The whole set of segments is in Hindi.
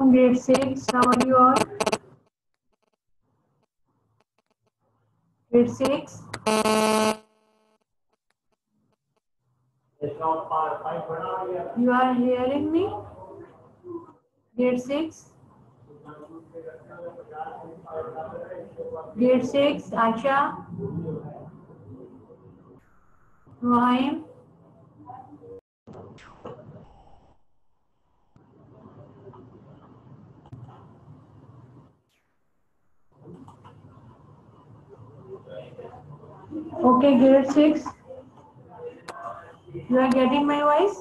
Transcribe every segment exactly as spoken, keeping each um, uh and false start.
Assalamualaikum grade six. How are you all? Grade six. You are hearing me? Grade six. Grade six. Aisha. Ruhaim. Okay, grade six. You are getting my voice?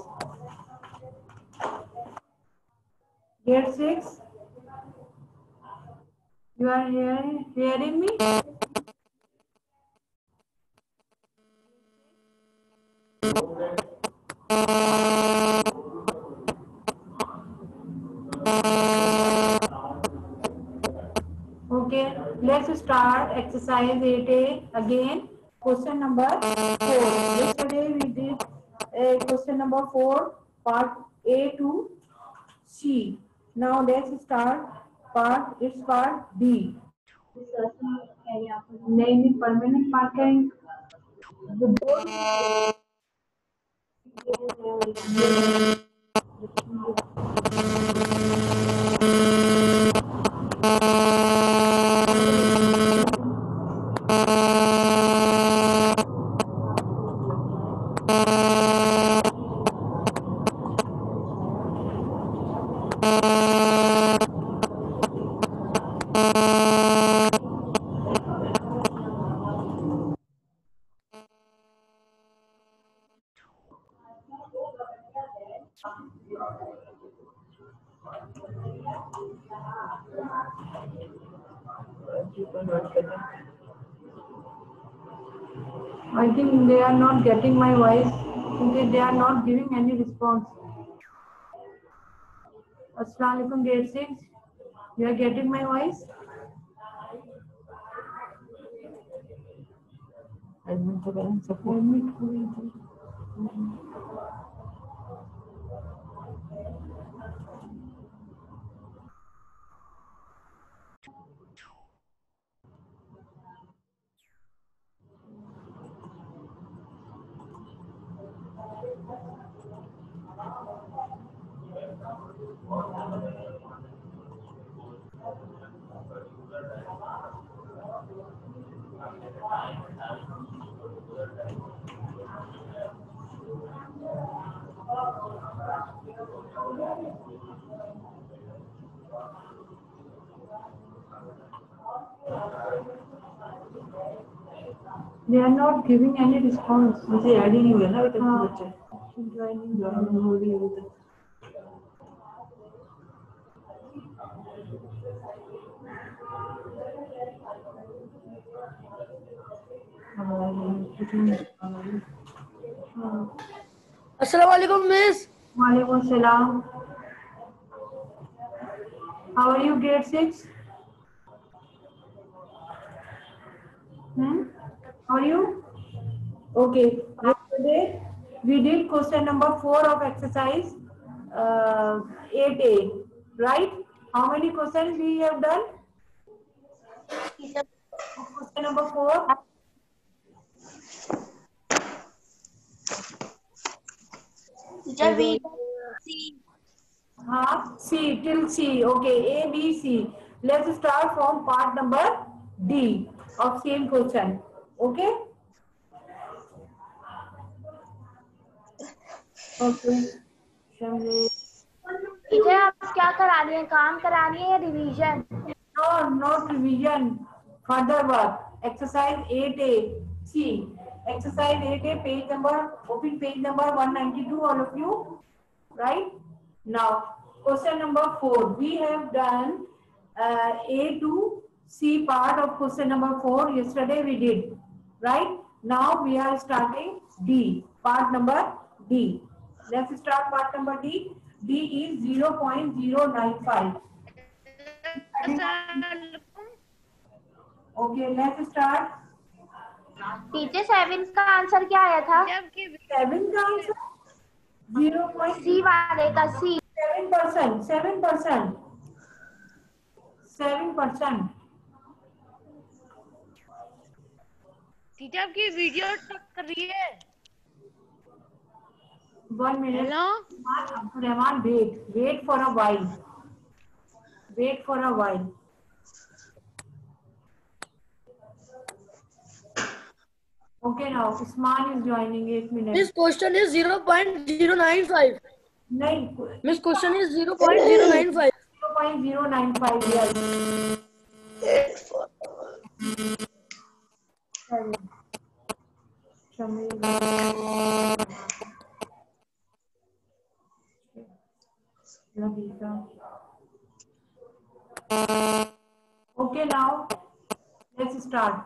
Grade six. You are hearing, hearing me? Okay, let's start exercise eight A again. Question number four. Yesterday we did uh, question number four, part A to C. Now let's start part, it's part D. नहीं नहीं परमानेंट पार्ट करेंगे I think they are not getting my voice because they are not giving any response. Assalamu alaikum grade six. You are getting my voice? Admit to balance support. Admit to They are not giving any response. मुझे ऐड ही नहीं हुआ ना अभी तक बच्चे ज्वाइनिंग ज्वाइनिंग हो रही है अभी तक अस्सलाम वालेकुम मिस। वालेकुम सलाम। How are you grade six? Hmm? How are you? Okay. Yesterday we did question number four of exercise uh, eight A, right? How many questions we have done? Question number four. Teacher, we C. हाँ, C till C. Okay, A, B, C. Let's start from part number D of same question. Okay. Okay. Teacher आप क्या करा रही हैं, काम करा रही हैं या revision? No, not revision. Further work. Exercise eight A. C. Exercise eight A. Page number. Open page number one ninety-two. All of you. Right. Now, question number four. We have done uh, A to C part of question number four. Yesterday we did. Right. Now we are starting D. Part number D. Let's start part number D. D is zero point zero nine five. Okay, let's start. Teacher seven का आंसर क्या आया था? सेवन का आंसर जीरो पॉइंट सी वाले का C seven percent seven percent seven percent. Teacher आपकी वीडियो चेक कर रही है। One minute. Hello Rahman, wait wait for a while, wait for a while. Okay, now Usman is joining. एक minute. This question is zero point zero nine five. नहीं, This question is zero point zero nine five. zero point zero nine five, yes. Okay, now let's start.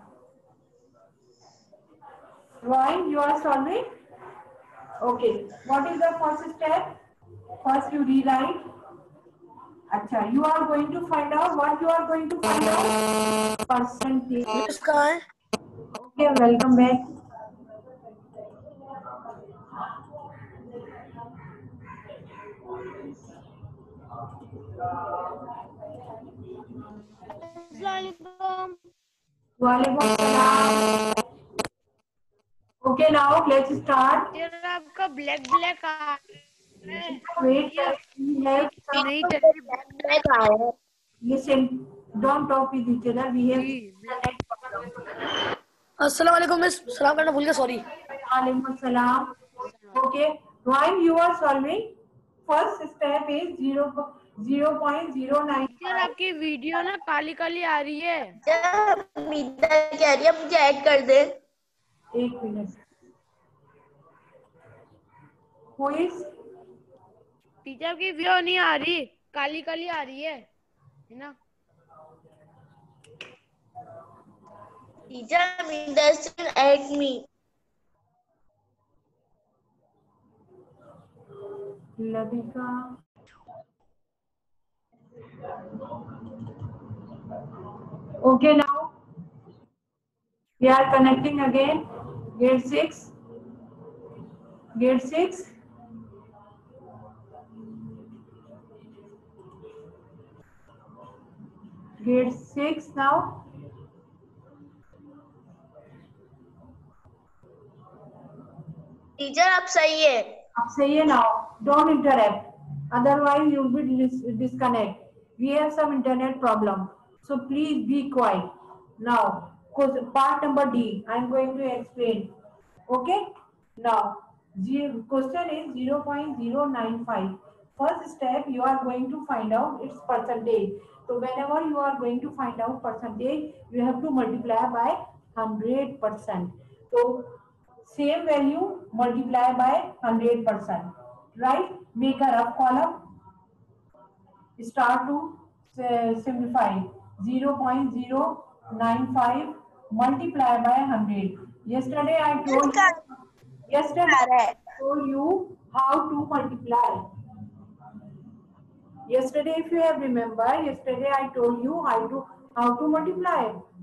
Drawing, you are solving. Okay, what is the first step? First you rewrite. Acha, you are going to find out what you are going to find out. Percentage. Miss कहाँ है? Okay, welcome back. अस्सलामुअलैकुम। Walaikum salam. Okay, now let's start. Teacher आपका ब्लैक ब्लैक आ Wait, we have some. नहीं चल रही। Listen, don't talk with each other. We have ji. internet problem. अस्सलाम वालेकुम मिस, सलाम करना भूल गया, sorry. Walaikum salam. Okay, while you are solving, first step is zero zero point zero nine. Teacher आपकी वीडियो ना काली काली आ रही है। मीता कह रही है मुझे ऐड कर दे। एक मिनट। Who is? टीचर आपकी वीडियो नहीं आ रही, काली काली आ रही है, है ना? Teacher Meeta still add me. Ladika. Okay, now we are connecting again. Grade six. Grade six. Grade six now. Teacher आप सही है। अब सही है now. Don't interrupt. Otherwise, you will dis disconnect. We have some internet problem. So please be quiet. Now, part number D. I am going to explain. Okay. Now, question is zero point zero nine five. First step, you are going to find out its percentage. So whenever you are going to find out percentage, you have to multiply by one hundred percent. So same value multiply by one hundred percent. Right? Make a rough column. Start to uh, simplify. zero point zero nine five multiply by one hundred. Yesterday I told you. Yesterday I told you how to multiply. Yesterday, if you have remember, yesterday I told you how to how to multiply.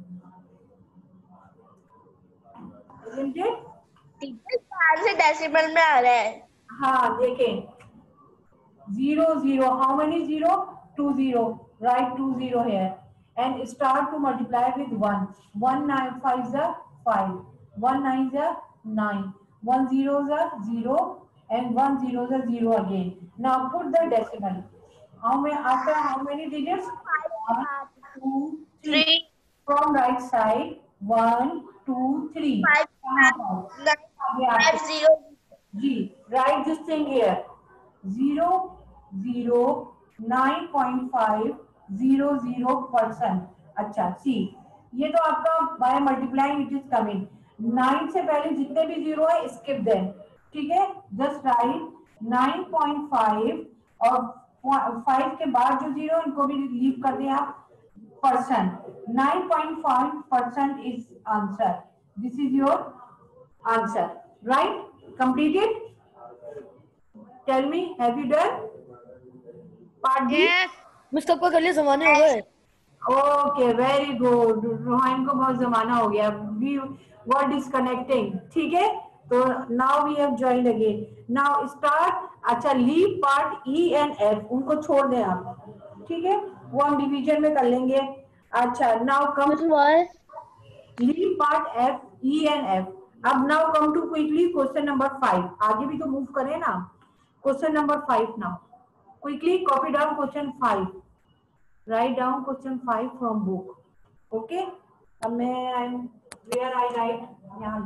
Isn't it? Teacher चार से डेसिमल में आ रहा है। हाँ, देखें. Zero zero. How many zero? Two zero. Write two zero here and start to multiply with one. One nine five is a five. One nine is a nine. One zero is a zero and one zero is a zero again. Now put the decimal. How many after how many digits? One, two, three. Three. From right side, one, two, three. Five. Five zero. G. Write this thing here. Zero, zero, nine point five, zero, zero percent. अच्छा, सी ये तो आपका by multiplying it is coming. Nine से पहले जितने भी जीरो है skip them. ठीक है? Just write nine point five और फाइव के बाद जो जीरो इनको भी लीव कर दें आप. Percent. nine point five percent is answer. This is your answer. Right? Completed? Tell me, have you done? Part D? Yes. Miss कब का कर लिया, जमाने हो गए। Okay, very good. रोहान को बहुत जमाना हो गया. We were disconnecting. ठीक है? तो now we have joined again. Now start. अच्छा, leave part E and F. उनको छोड़ दें आप. ठीक है? वो हम डिवीजन में कर लेंगे। अच्छा, now come miss why leave part F, E and F. अब now come to quickly question number five. आगे भी तो मूव करें ना। Question number five now quickly copy down question five, write down question five from book. Okay, अब मैं I am where I right, यहाँ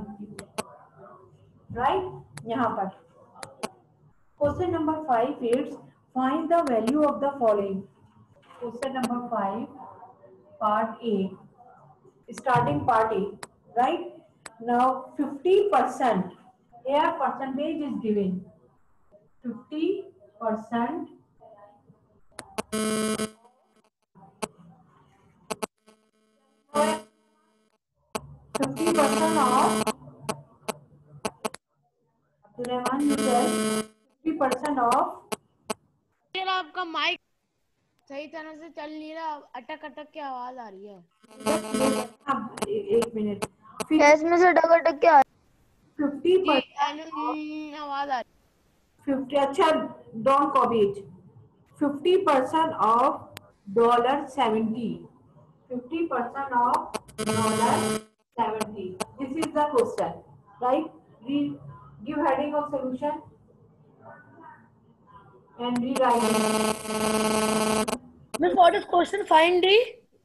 राइट, यहाँ पर question number five is find the value of the following. Question number five part A, starting part A, right? Now fifty percent, here percentage is given, fifty percent fifty percent of Abdurrahman, you tell fifty percent of teacher आपका माइक सही तरह से चल नहीं रहा, अटक अटक के आवाज आ रही है। अब एक मिनट, इसमें से अटक अटक के आ फिफ्टी जी, परसेंट अनु- आवाज आ रही फिफ्टी, अच्छा don't copy it, fifty percent of dollar seventy, fifty percent of dollar seventy, this is the question, right? Give heading of solution and rewrite it. Miss what is question find the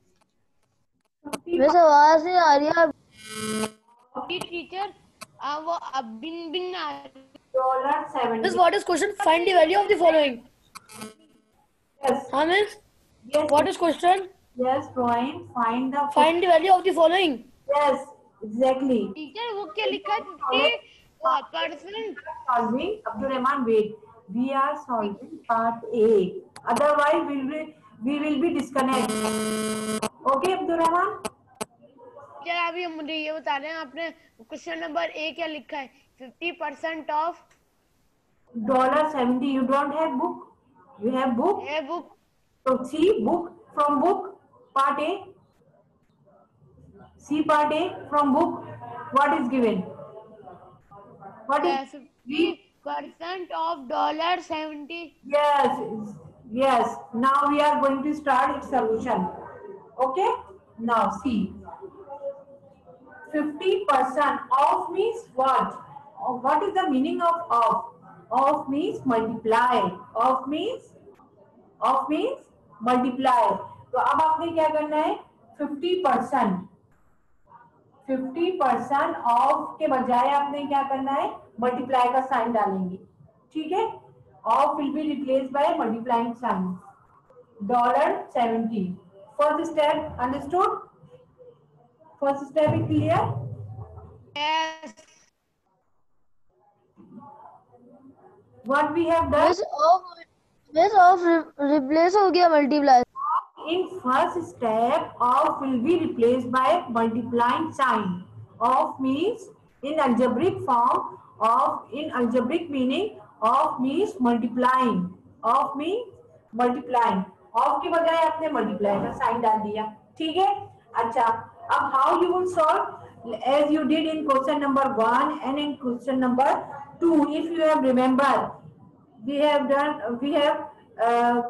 fifty miss आवाज नहीं आ रही है। है। टीचर आ, वो अब बिन बिन आ रही है। dollar miss seventy. What is question find the value of the following. Yes. हाँ miss Yes. What is question Yes, Brian. Find the. Find the value of the following. Yes, exactly. Teacher वो क्या लिखा है? Fifty percent Solving. Abdul Rahman, wait. We are solving part A. Otherwise, we will we will be disconnect. Okay, Abdul Rahman. Teacher अभी मुझे ये बता रहे हैं आपने क्वेश्चन नंबर ए क्या लिखा है? Fifty percent of Dollar seventy. You don't have book. You have book. है book. So see book from book part A. See part A from book. What is given? What is fifty percent of dollar seventy. yes yes. Now we are going to start its solution. Okay. Now see. Fifty percent of means what? Or what is the meaning of of? Of means multiply. Of means of means multiply. तो अब आपने क्या करना है? Fifty percent fifty percent of के बजाय आपने क्या करना है? मल्टीप्लाई का साइन डालेंगे, ठीक है? Of will be replace by multiplying sign. Dollar seventy, first step understood? First step is clear? Yes what we have done miss of miss of replace हो गया multiply. in first step, of will be replaced by multiplying sign. Of means in algebraic form, of in algebraic meaning, of means multiplying. Of means multiplying. Of के बजाय आपने multiply का sign डाल दिया, ठीक है? अच्छा, अब how you will solve as you did in question number one and in question number two. If you have remember, we have done we have uh,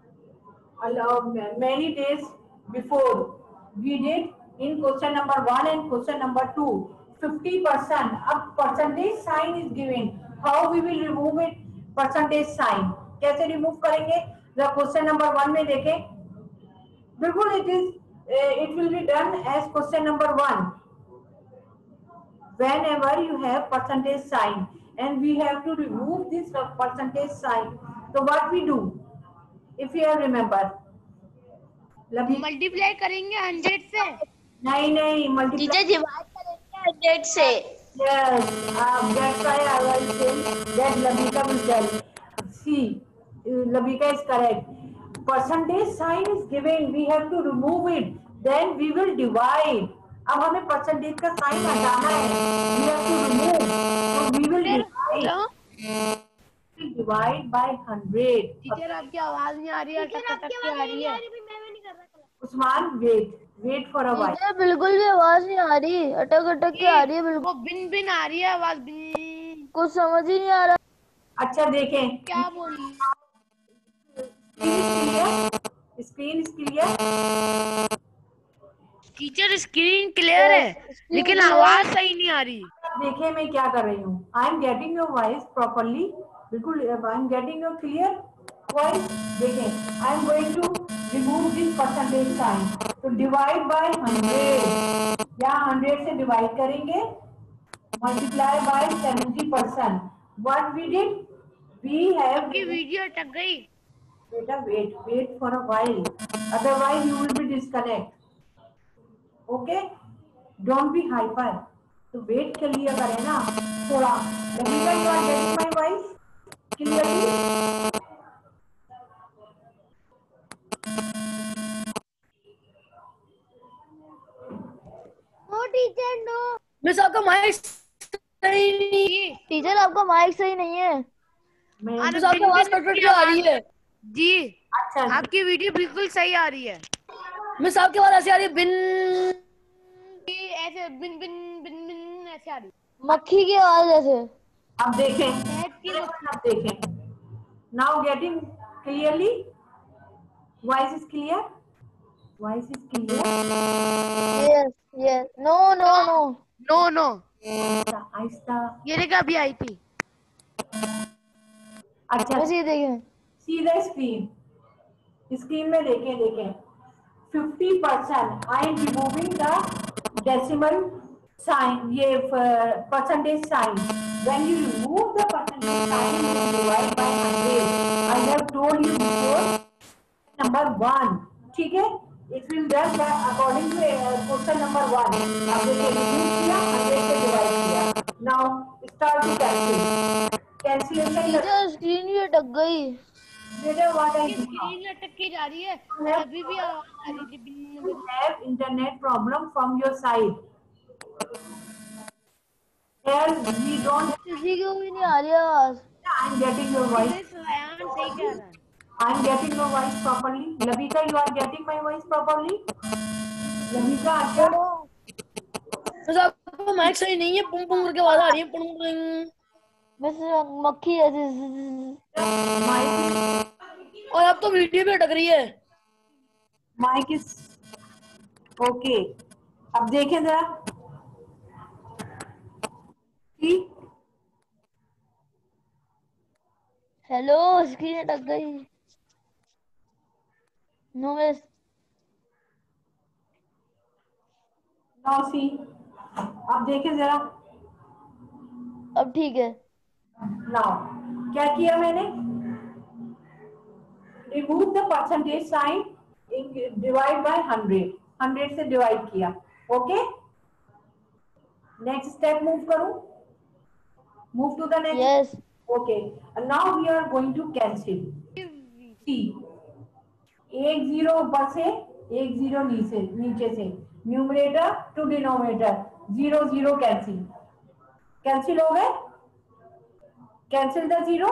many days before we did in question number one and question number two. fifty percent. अब percentage sign is given. How we will remove it? Percentage sign कैसे remove करेंगे? जब question number one में देखें, बिल्कुल it is it will be done as question number one. Whenever you have percentage sign and we have to remove this percentage sign, so what we do? If you have remember, multiply करेंगे हंड्रेड से। नहीं नहीं मल्टीप्लाई टीचर डिवाइड करेंगे हंड्रेड से। yes uh, that's why I was saying that Labika will tell. See, Labika is correct. Percentage sign is given, we have to remove it, then we will divide. अब हमें percentage का sign हटाना है, we have to remove, so we will divide. Divide by hundred. Teacher आपकी आवाज नहीं आ रही है, अटक अटक के आ रही है। Usman wait wait for a while. Teacher बिल्कुल भी आवाज नहीं आ रही, अटक अटक के आ रही है बिल्कुल। वो बिन बिन आ रही है आवाज, बिन। कुछ समझ ही नहीं आ रहा। अच्छा देखें, क्या बोल रही है? Screen is clear? Teacher screen clear है लेकिन आवाज सही नहीं आ रही। देखिए मैं क्या कर रही हूँ, I am getting your voice properly, बिल्कुल I am getting your clear voice. देखें I am going to remove this percentage sign, तो डिवाइड बाय हंड्रेड, या हंड्रेड से डिवाइड करेंगे, multiply by seventy percent. What we did, we have, आपकी वीडियो अटक गई। बेटा wait wait for a while, otherwise you will be disconnect. Okay, don't be hyper, तो वेट कर लिया करें ना थोड़ा। Lalita, you are getting my voice clearly? No teacher no. Miss आपका माइक सही नहीं। टीचर आपका माइक सही नहीं है। मैं मिस आपकी आवाज कट कट के आ रही है। जी अच्छा आपकी वीडियो बिल्कुल सही आ रही है। मिस आपकी आवाज ऐसे आ रही है, बिन जी, ऐसे बिन बिन बिन बिन ऐसे आ रही मक्खी की आवाज ऐसे। अब देखें, है। अब देखें, now getting clearly, voice is clear, voice is clear. Yes yes. No no no. No no, आहिस्ता आहिस्ता। ये देखा अभी आई थी। अच्छा, बस ये देखें। सी द स्क्रीन, स्क्रीन में देखें, देखें fifty percent, I am removing the decimal sign, ये percentage sign. When you remove the percentage sign you divide by hundred. I have told you before, number one, ठीक है, it will done according to question number one. अब देखिए रिमूव किया, हंड्रेड से डिवाइड किया, now start to cancel, cancellation. Teacher screen भी अटक गई। बेटा व्हाट आई डू, स्क्रीन लटक के जा रही है, अभी भी आवाज आ रही थी बिन you bin. have internet problem from your side. Here we don't. किसी को भी नहीं आ रही आवाज। I'm getting your voice. सयान सही कह रहा है। I'm getting your voice properly. Labika, you are getting my voice properly. Labika, अच्छा. मिस आपका माइक सही नहीं है, पुम पुम करके आवाज आ रही है, पुम पुम। बस मक्खी ऐसे। Mic, और अब तो वीडियो भी अटक रही है। mic is okay. अब देखें जरा, ठीक? हेलो, स्क्रीन अटक गई। No miss. Now see. अब देखें जरा, अब ठीक है। now क्या किया मैंने? Remove the percentage sign, divide by hundred, hundred से divide किया, okay? Next step move करूं? Move to the next. Yes. Okay. And now we are going to cancel. See, एक जीरो ऊपर से, एक जीरो नीचे नीचे से, numerator to denominator, zero zero cancel, cancel हो गए, कैंसिल द जीरो।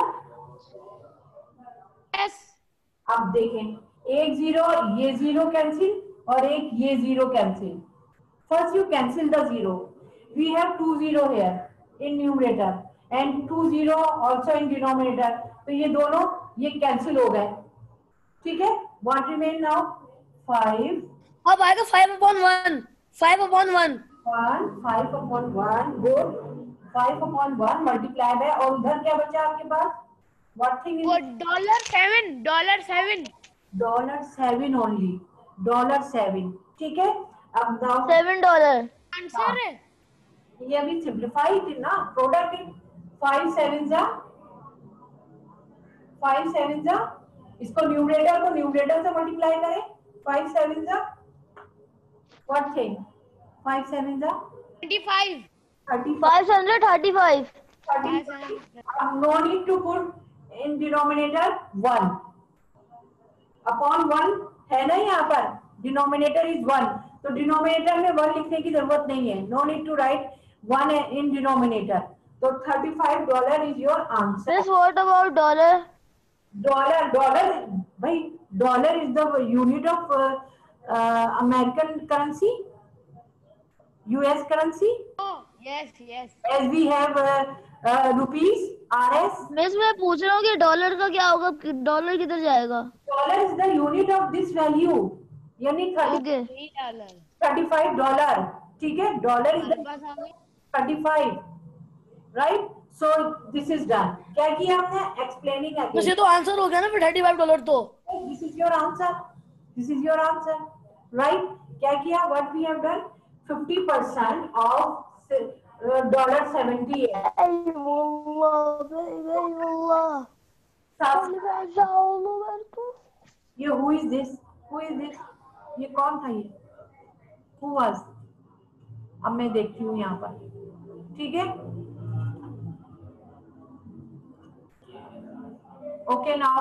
यस अब देखें, एक जीरो, ये जीरो कैंसिल, और एक ये zero cancel. First you cancel the zero, we have two zero here in numerator and two zero also in denominator, तो ये दोनों ये कैंसिल हो गए, ठीक है। What remain now, five. अब आएगा five upon one, five upon one, one, five upon one, good, five upon one multiply by, और उधर क्या बचा आपके पास, व्हाट थिंग वो is dollar seven, dollar seven, dollar seven only, dollar seven, ठीक है। अब नाउ सेवन डॉलर आंसर है। ये अभी सिंप्लीफाइड है ना, प्रोडक्ट इन फाइव सेवन जा, फाइव सेवन जा, इसको न्यूमरेटर को न्यूमरेटर से मल्टीप्लाई करें, फाइव सेवन जा, व्हाट थिंग, फाइव सेवन जा twenty five, thirty five hundred thirty five. Thirty. No need to put in denominator one, upon one है ना यहाँ पर, डिनोमिनेटर इज वन, तो डिनोमिनेटर में वन लिखने की जरूरत नहीं है, no need to write one in denominator, तो thirty five dollar is your answer. Miss what about dollar? Dollar, dollar भाई, dollar is the unit of American currency, US currency, yes yes. As we have rupees, RS. Miss मैं पूछ रहा हूँ कि डॉलर का क्या होगा, डॉलर किधर जाएगा? Dollar is the unit of this value, यानी okay dollar thirty five dollar, ठीक है, डॉलर इज हमारे पास आ गए। Thirty five, right. So this is done. क्या किया हमने? एक्सप्लेनिंग बस ये अगेन। तो आंसर हो गया ना फिर थर्टी फाइव डॉलर तो। This is your answer, this is your answer, right. क्या किया? What we have done, fifty percent of dollar seventy है। ये who is this, who is this, ये कौन था? ये हु वाज? अब मैं देखती हूँ यहाँ पर, ठीक है। ओके नाउ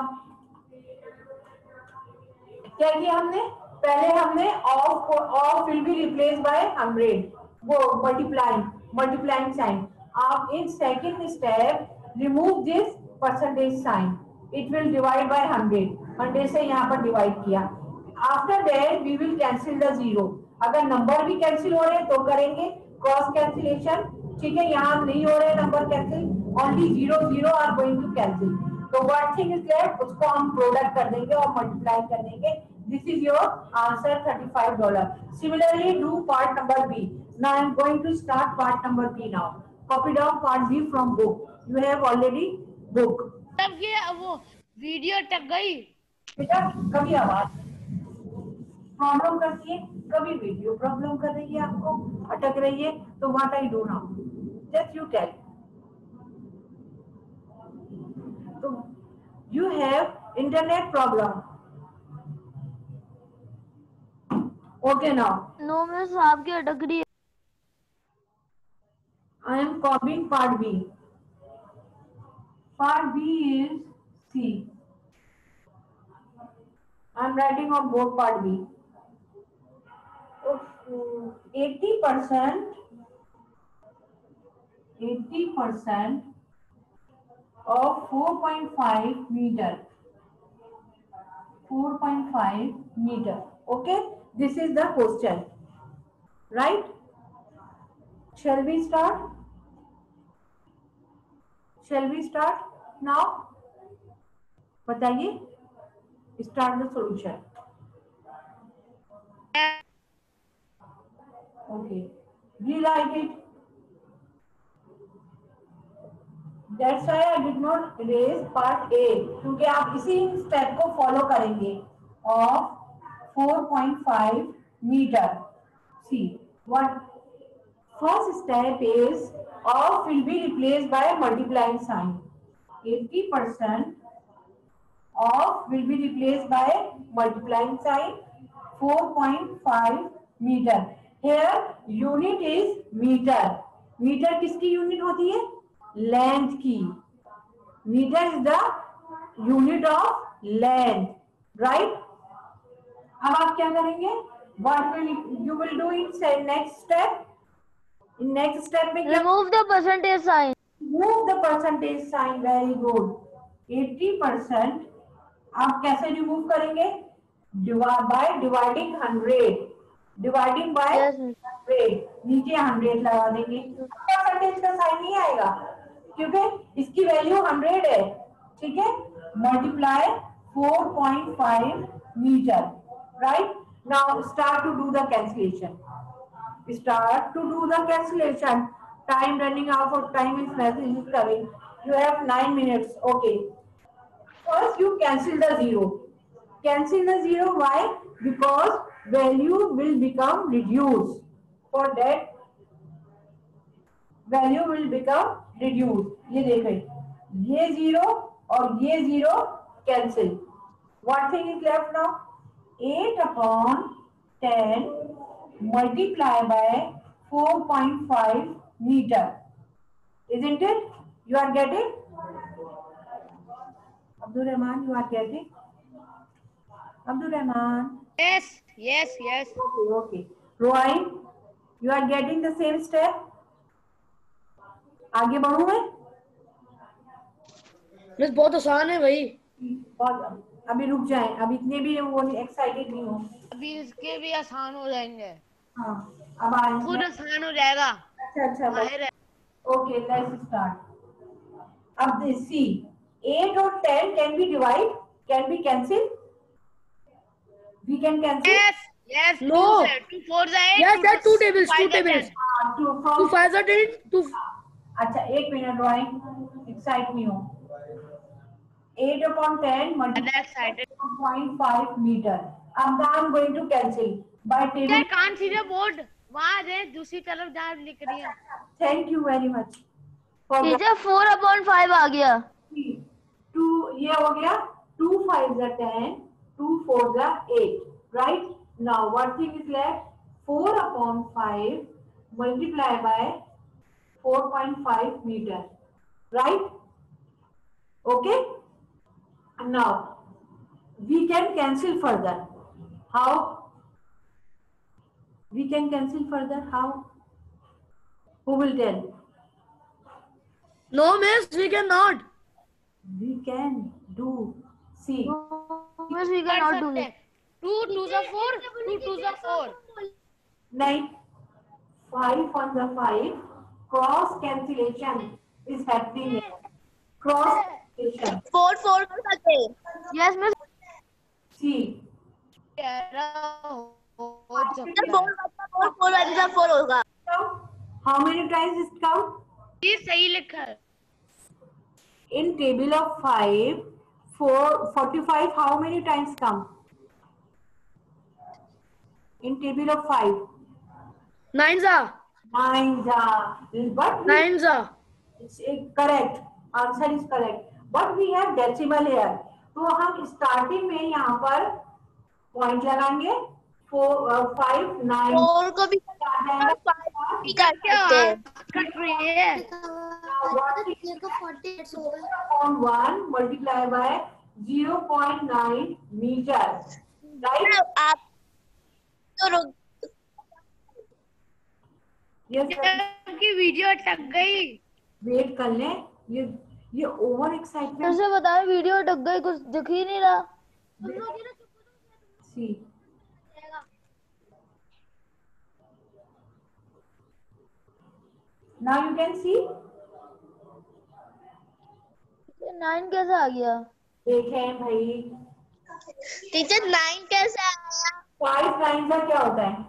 क्या किया हमने? पहले हमने of of will be replace by hundred, वो मल्टीप्लाइंग मल्टीप्लाइंग साइन। आप in second step remove this percentage sign, it will divide by hundred, hundred से यहाँ पर डिवाइड किया। After that we will cancel the zero. अगर नंबर भी कैंसिल हो रहे हैं तो करेंगे क्रॉस कैंसिलेशन, ठीक है। यहाँ नहीं हो रहे number cancel, only zero zero are going to cancel. तो व्हाट थिंग इज लेफ्ट, उसको हम प्रोडक्ट कर देंगे और मल्टीप्लाई कर देंगे। This is your answer, thirty five dollar. Similarly do part number B. Now I am going to start part number B now. Copy down part B from book, you have already book. तब ये वो वीडियो अटक गई। बेटा कभी आवाज प्रॉब्लम करती है, कभी वीडियो प्रॉब्लम कर रही है, आपको अटक रही है, तो what I do now, just you tell. तो you have internet problem, okay now no miss आपकी अटक रही है। I am copying part B. Part B is C. I am writing on board part B. eighty percent eighty percent of four point five meter, four point five meter, okay, this is the question, right? Shall we start? Shall we start now? बताइए, start the solution. Okay, rewrite it. That's why I did not erase part A, क्योंकि आप इसी स्टेप को फॉलो करेंगे of four point five meter. See what first step is of will be replaced by multiplying sign. eighty percent of will be replaced by multiplying sign. four point five meter. Here unit is meter. Meter किसकी यूनिट होती है? लेंथ की। Metre is the unit of length, right. अब आप क्या करेंगे? What will you will do in next step? In next step में क्या? Remove the percentage sign. Remove the percentage sign, very good. eighty percent आप कैसे रिमूव करेंगे? By dividing hundred, dividing by hundred, नीचे हंड्रेड लगा देंगे। परसेंटेज का साइन नहीं आएगा क्योंकि इसकी वैल्यू हंड्रेड है, ठीक है। Multiply four point five metre, right. Now start to do the cancellation, start to do the cancellation. Time running out of time is message is coming, you have nine minutes, okay. First you cancel the zero, cancel the zero, why? Because value will become reduce, for that value will become reduce. ये देखें, ये जीरो और ये zero cancel. What thing is left now? eight upon ten multiply by four point five meter, isn't it? You are getting? Abdul Rahman, you are getting? Abdul Rahman. Yes, yes, yes. Okay, okay. Roy, you are getting the same step? आगे बढ़ू मैं? मिस बहुत आसान है भाई। बहुत, अभी रुक जाएं, अभी इतने भी वो एक्साइटेड नहीं हो। अभी इसके भी आसान हो जाएंगे। हाँ, अब आएंगे। खुद आसान हो जाएगा। अच्छा अच्छा, माहिर है। Okay let's start. अब सी, eight और ten can be divide, can be cancel, We can cancel. Yes, yes. No. Two, two fours are eight. Yes, two yes, two tables, two fives are tables. ten. Uh, two Two from. fives are ten, two. अच्छा एक मिनट ड्राइंग एक्साइट नहीं हो. eight upon ten multiplied excited. by zero point five meter. अब now I'm going to cancel by I table. can't see the board. वहाँ रे दूसरी तरफ जहाँ लिख रही है. Thank you very much. For the- teacher four upon five आ गया. two ये हो गया. Two fives are ten. Two fours are eight. Right? Now what thing is left? Four upon five multiply by four point five meter. Right? Okay? Now we can cancel further. How? We can cancel further. How? Who will tell? No, miss, we cannot. We can do. See. Miss, we cannot do this. Two twos are four. Two twos are four. Nine. Five on the five. Cross cancellation is happening here. Cross cancellation. Four four कर सकते हैं. Yes, miss. See. हो जब फोर बचा फोर फोर बचा फोर होगा. Count. How many times is count? ये सही लिखा है. In table of five, four forty-five. How many times come? In table of five, Nines are. nines are. But we- Nines are. it's uh, correct. Answer is correct. But we have decimal here. तो हम स्टार्टिंग में यहाँ पर पॉइंट लगाएंगे. फोर फाइव नाइन फोर को भी भी कर सकते हैं. कट रही है. on one multiply by zero point nine meter. Right? आप तो रुक. Yes, sir. की वीडियो अटक गई. वेट कर लें. ये ये ओवर फिर एक्साइटमेंट. से बताएं, वीडियो अटक गई, कुछ दिख ही नहीं रहा. See. Now you can see. Nine कैसे आ गया? देखें भाई. टीचर नाइन कैसे आया? फाइव नाइन का क्या होता है?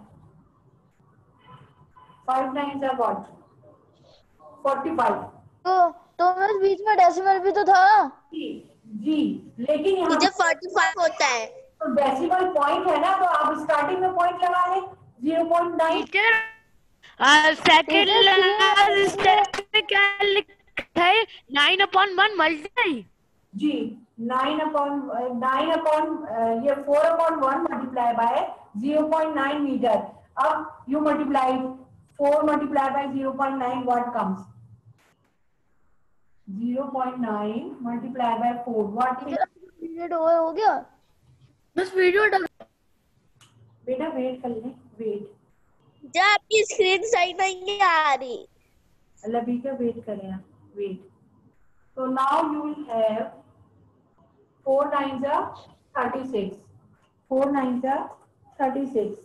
फाइव नाइन का व्हाट? Forty five. तो तो मिस बीच में डेसिमल भी तो था. जी जी. लेकिन यहाँ टीचर फोर्टी फाइव होता है. तो डेसिमल पॉइंट है ना, तो आप स्टार्टिंग में पॉइंट लगा लें. Zero point nine. Teacher second last step में क्या लिखा है? Nine upon one multiply. जी. नाइन अपॉन नाइन अपॉन ये four upon one multiply by zero point nine metre. अब you multiply four multiply by zero point nine. What comes? Zero point nine multiply by four. What? Period over हो गया. मिस, वीडियो अटक. बेटा वेट कर ले. वेट. जब आपकी स्क्रीन सही नहीं आ रही. लबी का वेट करें आप. वेट. तो now you will have four nine जा थर्टी सिक्स. फोर नाइन जा thirty six.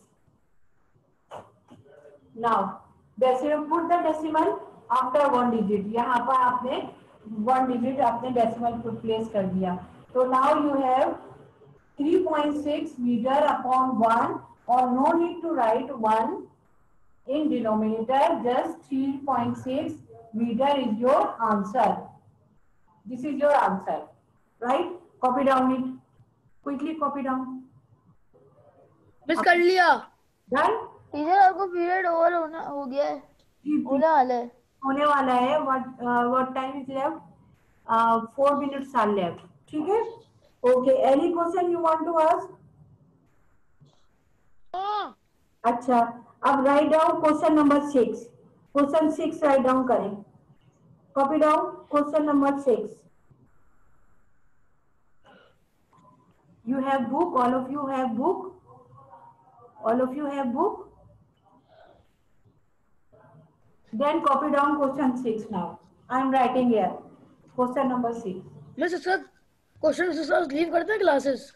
Now decimal put the decimal after one digit. यहाँ पर आपने वन डिजिट आपने डेसिमल पुट प्लेस कर दिया. तो now you have three point six metre upon one. और no need to write one in denominator. Just three point six meter is your answer. This is your answer, right? Copy down it. Quickly copy down. Miss कर लिया. Done? टीचर आपको पीरियड ओवर होना हो गया है. होने वाला है. होने वाला है. What uh, what time is left? Uh, four minutes are left. ठीक है? Okay. Any question you want to ask? अच्छा. अब write down question number six. Question six write down करें. Copy down question number six. You have book. All of you have book. All of you have book. Then copy down question six now. I am writing here. Question number six. Miss, इसका क्वेश्चन सिस्टर्स लीव करते हैं क्लासेस.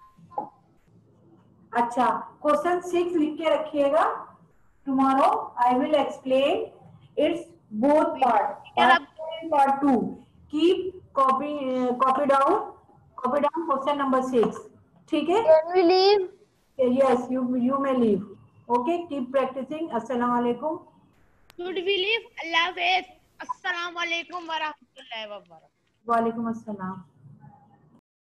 अच्छा. क्वेश्चन सिक्स लिख के रखिएगा. Tomorrow I will explain its both part. Part one and part two. Keep copy uh, copy down. Copy down question number six. ठीक है? Can we leave? Yes, you you may leave. Okay, keep practicing. Assalamu alaikum. Should we leave? Allah Hafiz. Assalamu alaikum wa rahmatullahi wa barakatuh. Wa alaikum assalam.